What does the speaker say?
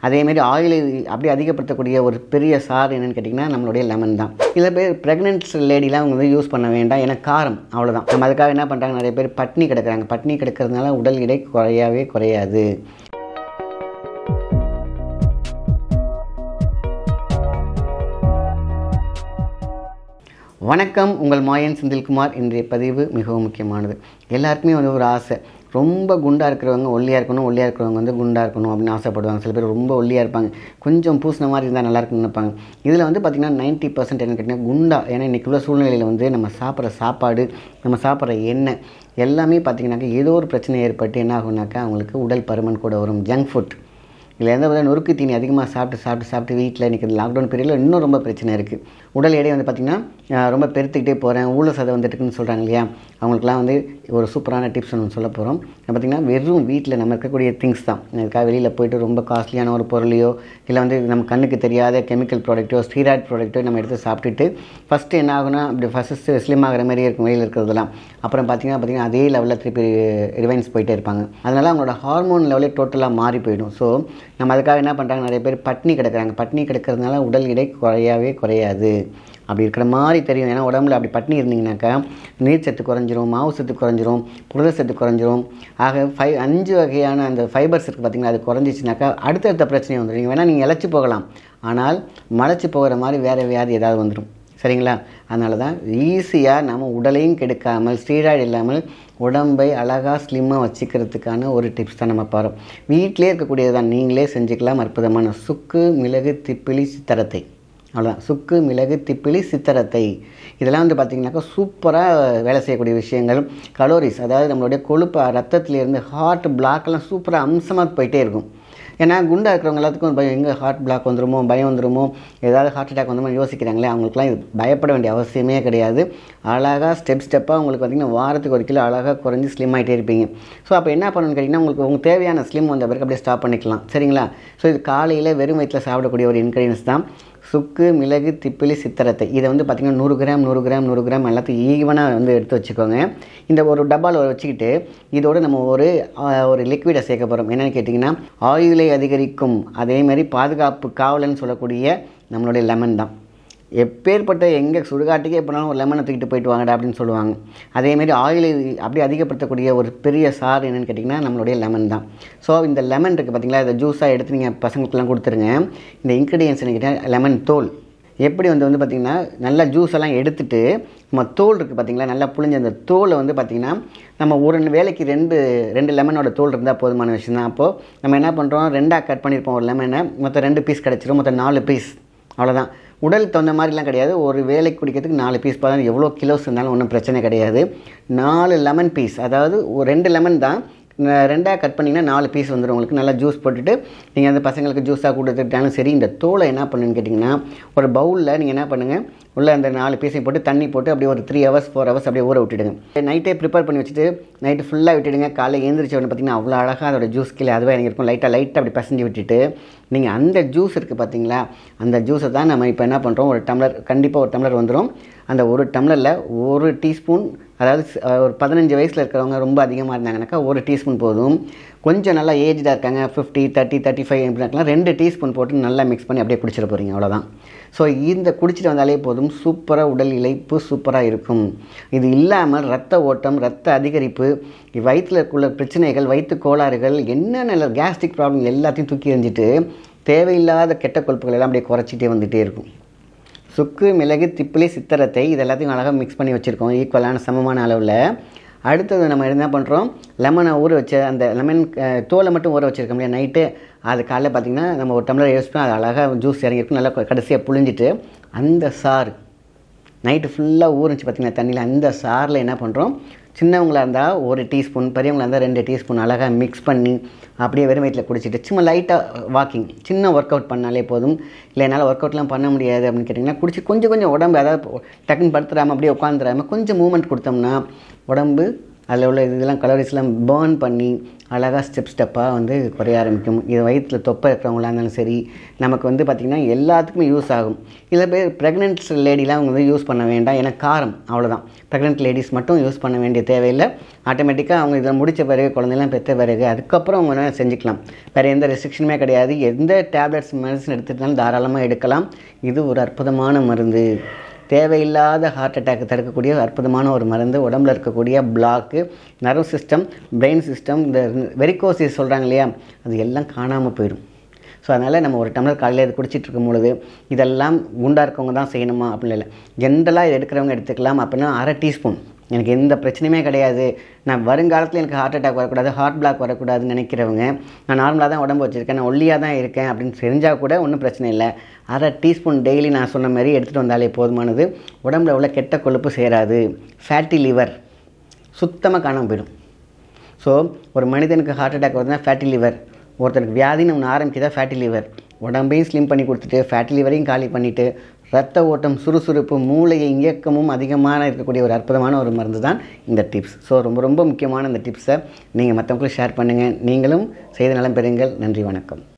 அதேமாரி ஆயிலை அப்படியே அதிகப்படுத்தக்கூடிய ஒரு பெரிய சாறு என்னென்னு கேட்டிங்கன்னா நம்மளுடைய லெமன் தான். சில பேர் ப்ரெக்னென்ட் லேடிலாம் அவங்க வந்து யூஸ் பண்ண வேண்டாம், ஏன்னா காரம் அவ்வளோதான். நம்ம அதுக்காக என்ன பண்ணுறாங்க, நிறைய பேர் பட்னி கிடக்கிறாங்க. பட்னி கிடக்கிறதுனால உடல் எடை குறையாது. வணக்கம், உங்கள் மாயன் செந்தில்குமார். இன்றைய பதிவு மிகவும் முக்கியமானது. எல்லாருக்குமே வந்து ஒரு ஆசை, ரொம்ப குண்டாக இருக்கிறவங்க ஒல்லியாக இருக்கணும், ஒல்லியாக இருக்கிறவங்க வந்து குண்டாக இருக்கணும் அப்படின்னு ஆசைப்படுவாங்க. சில பேர் ரொம்ப ஒல்லியாக இருப்பாங்க, கொஞ்சம் பூசின மாதிரி இருந்தால் நல்லாயிருக்குன்னு நினைப்பாங்க. இதில் வந்து பார்த்திங்கன்னா 90% என்ன கேட்டிங்கன்னா குண்டா. ஏன்னா இன்றைக்கி உள்ள சூழ்நிலையில் வந்து நம்ம சாப்பிட்ற சாப்பாடு, நம்ம சாப்பிட்ற எண்ணெய் எல்லாமே பார்த்திங்கனாக்கா ஏதோ ஒரு பிரச்சனை ஏற்பட்டு என்ன ஆகுனாக்கா அவங்களுக்கு உடல் பருமன் கூட வரும். ஜங்க் ஃபுட் இல்லை எந்த வித நொறுக்கு தீனி அதிகமாக சாப்பிட்டு வீட்டில் இன்றைக்கி லாக்டவுன் பீரியடில் இன்னும் ரொம்ப பிரச்சனை இருக்குது. உடல் எடை வந்து பார்த்திங்கன்னா ரொம்ப பெருத்துக்கிட்டே போகிறேன், ஊழல் சதை வந்துட்டுருக்குன்னு சொல்கிறாங்க இல்லையா, அவங்களுக்குலாம் வந்து ஒரு சூப்பரான டிப்ஸ் ஒன்று சொல்ல போகிறோம். பார்த்திங்கன்னா வெறும் வீட்டில் நம்ம இருக்கக்கூடிய திங்ஸ் தான். இதுக்காக வெளியில் போய்ட்டு ரொம்ப காஸ்ட்லியான ஒரு பொருளையோ இல்லை வந்து நம்ம கண்ணுக்கு தெரியாத கெமிக்கல் ப்ராடக்ட்டோ ஸ்டீராய்டு ப்ராடக்ட்டோ நம்ம எடுத்து சாப்பிட்டுட்டு ஃபஸ்ட்டு என்ன ஆகுனா அப்படி ஃபஸ்ட்டு ஸ்லிம் ஆகிற மாதிரியே இருக்கும் வெளியில் இருக்கிறதுலாம். அப்புறம் பார்த்திங்கன்னா அதே லெவலில் திருப்பி ரிவைன்ஸ் போயிட்டே இருப்பாங்க. அதனால் அவங்களோட ஹார்மோன் லெவலே டோட்டலாக மாறி போயிடும். ஸோ நம்ம அதுக்காக என்ன பண்ணுறாங்க, நிறைய பேர் பட்னி கிடக்கிறாங்க. பட்னி கிடக்கிறதுனால உடல் எடை குறையாது. அப்படி இருக்கிற மாதிரி தெரியும். ஏன்னா உடம்புல அப்படி பட்னி இருந்தீங்கன்னாக்கா நீர் சத்து குறைஞ்சிரும், மாவு சத்து குறைஞ்சிரும், புரத சத்து குறைஞ்சிரும். ஆக 5 வகையான அந்த ஃபைபர்ஸ் இருக்குது பார்த்திங்கன்னா, அது குறைஞ்சிச்சுனாக்கா அடுத்தடுத்த பிரச்சனை வந்துடும். நீங்கள் வேணால் நீங்கள் இழைச்சி போகலாம், ஆனால் மலைச்சி போகிற மாதிரி வேறு வியாதி ஏதாவது வந்துடும். சரிங்களா? அதனால தான் ஈஸியாக நம்ம உடலையும் கெடுக்காமல் ஸ்டீராய்டு இல்லாமல் உடம்பை அழகாக ஸ்லிம்மாக வச்சுக்கிறதுக்கான ஒரு டிப்ஸ் தான் நம்ம பாருவோம். வீட்டிலே இருக்கக்கூடியது தான், நீங்களே செஞ்சுக்கலாம். அற்புதமான சுக்கு, மிளகு, திப்பிலி, சித்தரத்தை. அவ்வளோதான். சுக்கு, மிளகு, திப்பிலி, சித்தரத்தை இதெல்லாம் வந்து பார்த்திங்கனாக்கா சூப்பராக வேலை செய்யக்கூடிய விஷயங்கள். கலோரிஸ், அதாவது நம்மளுடைய கொழுப்பு ரத்தத்துலேருந்து ஹார்ட் பிளாக்கெல்லாம் சூப்பராக அம்சமாக போயிட்டே இருக்கும். ஏன்னா குண்டாக இருக்கிறவங்க எல்லாத்துக்கும் பயம், எங்கே ஹார்ட் பிளாக் வந்துருமோ, பயம் வந்துருமோ, ஏதாவது ஹார்ட் அட்டாக் வந்துருமோ யோசிக்கிறாங்களே, அவங்களுக்குலாம் இது பயப்பட வேண்டிய அவசியமே கிடையாது. அழகாக ஸ்டெப்பாக உங்களுக்கு பார்த்திங்கன்னா வாரத்துக்கு 1 கிலோ அழகாக குறைஞ்சி ஸ்லிம் ஆகிட்டே இருப்பீங்க. ஸோ அப்போ என்ன பண்ணணும்னு கேட்டிங்கன்னா உங்களுக்கு தேவையான ஸ்லிம் வந்த பிறகு அப்படியே ஸ்டாப் பண்ணிக்கலாம். சரிங்களா? ஸோ இது காலையில் வெறும் வயிற்றில் சாப்பிடக்கூடிய ஒரு இன்க்ரீடியன்ஸ் தான் சுக்கு, மிளகு, திப்பிலி, சித்தரத்தை. இதை வந்து பார்த்திங்கன்னா 100 கிராம் எல்லாத்தையும் ஈவனாக வந்து எடுத்து வச்சுக்கோங்க. இந்த ஒரு டப்பாவில் வச்சுக்கிட்டு இதோடு நம்ம ஒரு லிக்விடை சேர்க்க போகிறோம். என்னென்னு கேட்டிங்கன்னா ஆயுளை அதிகரிக்கும், அதேமாதிரி பாதுகாப்பு காவலன்னு சொல்லக்கூடிய நம்மளுடைய லெமன் தான். எப்பேற்பட்ட எங்கே சுடுகாட்டுக்கே போனாலும் ஒரு லெமனை தூக்கிட்டு போயிட்டு வாங்கடா அப்படின்னு சொல்லுவாங்க. அதேமாரி ஆயிலை அப்படியே அதிகப்படுத்தக்கூடிய ஒரு பெரிய சாறு என்னென்னு கேட்டிங்கன்னா நம்மளுடைய லெமன் தான். ஸோ இந்த லெமன் இருக்குது பார்த்திங்களா, இதை ஜூஸாக எடுத்து நீங்கள் பசங்களுக்குலாம் கொடுத்துருங்க. இந்த இன்க்ரீடியன்ஸ் கேட்டால் லெமன் தோல் எப்படி வந்து பார்த்திங்கன்னா நல்லா ஜூஸ் எல்லாம் எடுத்துகிட்டு நம்ம தோல் இருக்குது பார்த்திங்களா, நல்லா புழிஞ்ச அந்த தோலை வந்து பார்த்திங்கன்னா நம்ம ஒரு வேலைக்கு ரெண்டு லெமனோட தோல் இருந்தால் போதுமான விஷயம் தான். அப்போது நம்ம என்ன பண்ணுறோம், 2ஆக கட் பண்ணியிருப்போம் ஒரு லெமனை, மொத்தம் 2 பீஸ் கிடச்சிரும், மொத்தம் 4 பீஸ். அவ்வளோதான். உடல் தகுந்த மாதிரிலாம் கிடையாது, ஒரு வேலைக்கு குடிக்கிறதுக்கு 4 பீஸ் பார்த்தா எவ்வளோ கிலோஸ் இருந்தாலும் ஒன்றும் பிரச்சனை கிடையாது. 4 லெமன் பீஸ், அதாவது 2 லெமன் தான் 2ஆக கட் பண்ணிங்கன்னா 4 பீஸ் வந்துடும். உங்களுக்கு நல்லா ஜூஸ் போட்டுட்டு நீங்கள் அந்த பசங்களுக்கு ஜூஸாக கொடுத்துட்டாலும் சரி. இந்த தோலை என்ன பண்ணுன்னு கேட்டிங்கன்னா ஒரு பவுலில் நீங்கள் என்ன பண்ணுங்கள், உள்ளே அந்த 4 பீஸையும் போட்டு தண்ணி போட்டு அப்படியே ஒரு 3 hours 4 hours அப்படியே ஊற விட்டுடுங்க. நைட்டே ப்ரிப்பேர் பண்ணி வச்சுட்டு நைட்டு ஃபுல்லாக விட்டுடுங்க. காலையில் எழுந்திரிச்ச உடனே பார்த்திங்கன்னா அவ்வளோ அழகாக அதோட ஜூஸ் கீழே அதுவே இருக்கும். லைட்டாக அப்படி பசஞ்சு விட்டுட்டு நீங்கள் அந்த ஜூஸ் இருக்குது பார்த்திங்களா, அந்த ஜூஸை தான் நம்ம இப்போ என்ன பண்ணுறோம், ஒரு டம்ளர், கண்டிப்பாக ஒரு டம்ளர் வந்துடும். அந்த ஒரு டம்ளரில் 1 டீஸ்பூன், அதாவது ஒரு 15 வயசில் இருக்கிறவங்க ரொம்ப அதிகமாக இருந்தாங்கனாக்கா 1 டீஸ்பூன் போதும். கொஞ்சம் நல்லா ஏஜ்டாக இருக்காங்க 50, 30, 35 அப்படின்னாக்கலாம் 2 டீஸ்பூன் போட்டு நல்லா மிக்ஸ் பண்ணி அப்படியே குடிச்சிட போகிறீங்க. அவ்வளோதான். ஸோ இந்த குடிச்சிட்டு வந்தாலே போதும், சூப்பராக உடல் இளைப்பு சூப்பராக இருக்கும். இது இல்லாமல் ரத்த ஓட்டம், ரத்த அதிகரிப்பு, வயிற்றில் உள்ள பிரச்சனைகள், வயிற்று கோளாறுகள், என்னென்ன கேஸ்ட்ரிக் ப்ராப்ளம் எல்லாத்தையும் தூக்கி எறிஞ்சிட்டு தேவையில்லாத கெட்ட கொழுப்புகள் எல்லாம் அப்படியே குறைச்சிட்டே வந்துகிட்டே இருக்கும். சுக்கு, மிளகு, திப்பிலி, சித்தரத்தை இது எல்லாத்தையும் அழகாக மிக்ஸ் பண்ணி வச்சுருக்கோம் ஈக்குவலான சமமான அளவில். அடுத்தது நம்ம என்ன பண்ணுறோம், லெமனை ஊற வச்ச அந்த லெமன் தோலை மட்டும் ஊற வச்சுருக்க முடியாது நைட்டு. அது காலைல பார்த்திங்கன்னா நம்ம ஒரு டம்ளர் யூஸ் பண்ணி அது அழகாக ஜூஸ் இறங்கியிருக்கும். நல்லா கடைசியாக புழிஞ்சிட்டு அந்த சாறு நைட்டு ஃபுல்லாக ஊறிச்சு பார்த்திங்கன்னா தண்ணியில், அந்த சாரில் என்ன பண்ணுறோம், சின்னவங்களாக இருந்தால் 1 டீஸ்பூன், பெரியவங்களாக இருந்தால் 2 டீஸ்பூன் அழகாக மிக்ஸ் பண்ணி அப்படியே வெறும் வயிற்றில் குடிச்சிட்டு சும்மா லைட்டாக வாக்கிங், சின்ன ஒர்க் அவுட் பண்ணாலே போதும். இல்லை என்னால் ஒர்க் அவுட்லாம் பண்ண முடியாது அப்படின்னு கேட்டிங்கன்னா குடிச்சு கொஞ்சம் உடம்பு, அதாவது டக்குன்னு படுத்துடாமல் அப்படியே உட்காந்துடாமல் கொஞ்சம் மூவ்மெண்ட் கொடுத்தோம்னா உடம்பு அதில் உள்ள இதெல்லாம் கலோரிஸ்லாம் பேர்ன் பண்ணி அழகாக ஸ்டெப்பாக வந்து குறைய ஆரம்பிக்கும். இது வயிற்றில் தொப்பை இருக்கிறவங்களா இருந்தாலும் சரி, நமக்கு வந்து பார்த்திங்கன்னா எல்லாத்துக்குமே யூஸ் ஆகும். இதில் பேர் ப்ரெக்னென்ட் லேடிலாம் அவங்க வந்து யூஸ் பண்ண வேண்டாம், ஏன்னா காரம் அவ்வளோதான். ப்ரெக்னென்ட் லேடிஸ் மட்டும் யூஸ் பண்ண வேண்டிய தேவையில்லை. ஆட்டோமேட்டிக்காக அவங்க இதில் முடித்த பிறகு, குழந்தைலாம் பெற்ற பிறகு அதுக்கப்புறம் அவங்க வேணால் செஞ்சுக்கலாம். வேறு எந்த ரெஸ்ட்ரிக்ஷனுமே கிடையாது. எந்த டேப்லெட்ஸ் மெடிசன் எடுத்துகிட்டாலும் தாராளமாக எடுக்கலாம். இது ஒரு அற்புதமான மருந்து. தேவையில்லாத ஹார்ட் அட்டாக் தடுக்கக்கூடிய அற்புதமான ஒரு மருந்து. உடம்புல இருக்கக்கூடிய block, nerve system, brain system, இந்த வெரிகோசிஸ் சொல்கிறாங்க இல்லையா, அது எல்லாம் காணாமல் போயிடும். ஸோ அதனால் நம்ம ஒரு டம்ளர் காலையில் இது குடிச்சிட்டு இருக்கும் பொழுது இதெல்லாம் குண்டாக இருக்கவங்க தான் செய்யணுமா அப்படின்னு இல்லை, ஜென்ரலாக இது எடுக்கிறவங்க எடுத்துக்கலாம். அப்படின்னா 1/2 டீஸ்பூன், எனக்கு எந்த பிரச்சனையுமே கிடையாது, நான் வருங்காலத்தில் எனக்கு ஹார்ட் அட்டாக் வரக்கூடாது, ஹார்ட் பிளாக் வரக்கூடாதுன்னு நினைக்கிறவங்க, நான் நார்மலாக தான் உடம்பு வச்சுருக்கேன், நான் ஒல்லியாக தான் இருக்கேன் அப்படின்னு தெரிஞ்சால் கூட ஒன்றும் பிரச்சனை இல்லை. 1/2 டீஸ்பூன் டெய்லி நான் சொன்ன மாதிரி எடுத்துகிட்டு வந்தாலே போதுமானது. உடம்புல உள்ள கெட்ட கொழுப்பு சேராது. ஃபேட்டி லிவர் சுத்தமாக காணாமல் போயிடும். ஸோ ஒரு மனிதனுக்கு ஹார்ட் அட்டாக் வருதுன்னா ஃபேட்டி லிவர், ஒருத்தருக்கு வியாதின்னு ஒன்று ஆரம்பிக்குதா ஃபேட்டி லிவர், உடம்பையும் ஸ்லிம் பண்ணி கொடுத்துட்டு ஃபேட்டி லிவரையும் காலி பண்ணிவிட்டு ரத்த ஓட்டம், சுறுசுறுப்பு, மூளையை இயக்கமும் அதிகமான இருக்கக்கூடிய ஒரு அற்புதமான ஒரு மருந்து தான் இந்த டிப்ஸ். ஸோ ரொம்ப ரொம்ப முக்கியமான இந்த டிப்ஸை நீங்கள் மற்றவங்களுக்கும் ஷேர் பண்ணுங்கள். நீங்களும் செய்த நலம் பெறுங்கள். நன்றி, வணக்கம்.